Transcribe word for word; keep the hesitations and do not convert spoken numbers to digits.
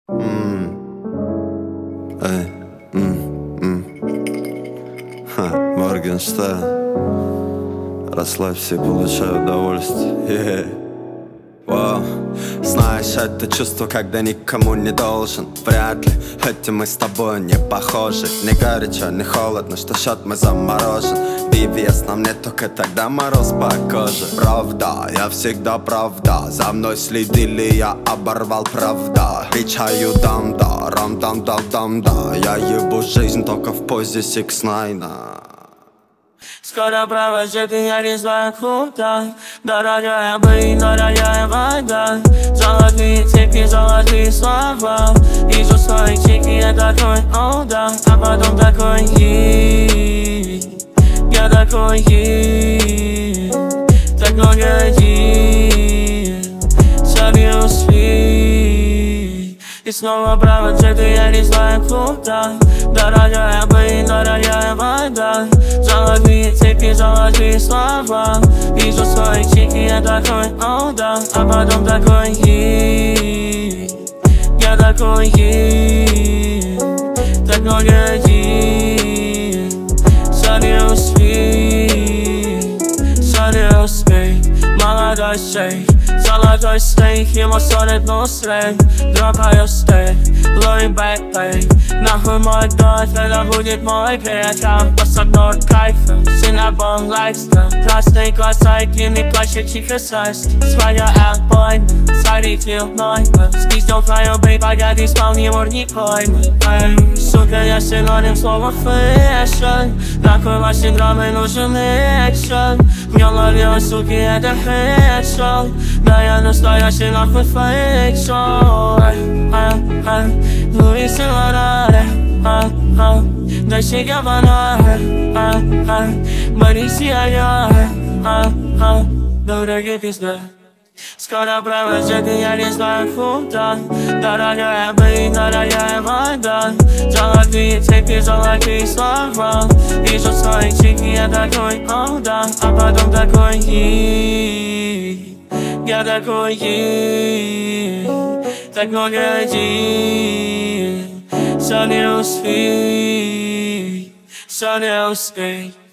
М. Эй, м, м. Ха, Моргенштерн. Расслабься и получай удовольствие. Ееее. Вау. Знаешь, это чувство, когда никому не должен. Вряд ли этим мы с тобой не похожи. Не горячо, не холодно, что счет мы заморожен. би ви эс нам не только тогда мороз по коже. Правда, я всегда правда. За мной следили, я оборвал правда. Кричаю дам-да, рам-дам-дам-дам-да. Я ебу жизнь только в позе сикс найна. Скоро провожу меня резва круто. Дорогая бы, дорогая вода. Золотые цепи, золотые слова. Вижу свои чеки, я такой, о да. А потом такой, е. Я такой, е. Так много е. Собью спи. И снова провожу меня резва круто. Дорогая бы, дорогая вода. Золотые цепи, золотые слова. Вижу свои чеки, я такой, о да. А потом такой, е. Я такой, е. Так много е. Собью спи. Собью спи. Молодой шейк, золотой стейк, ему сорок носрей. Дропаю стейк, ловим бэкпэй. Нахуй мой дочь, это будет мой перекам. Посадной кайфа, сын обон лайфстайл. Красные глаза и длинный плащ, и тихо сайст. Своя отбойна, царитель нойма. Спиздил твою бейб, погоди, спал, не мор, не поймы. Эй, сука, я синоним слова фэшн. Нахуй ваш синдромы нужен экшен. Мне ловилась, суки, это хэшн. Да я настоящий нахуй фэйк-шоу. Ну и силара. Дай себя банар. Борись, я. Дорогие пизда. Скоро провожу меня резва круто. Дорогая бы, дорогая вода. Золотые цепи, золотые слова. Вижу свои чеки, я такой, о да. А потом такой, е. Я такой, е. Так много е. So не успей, so не успей.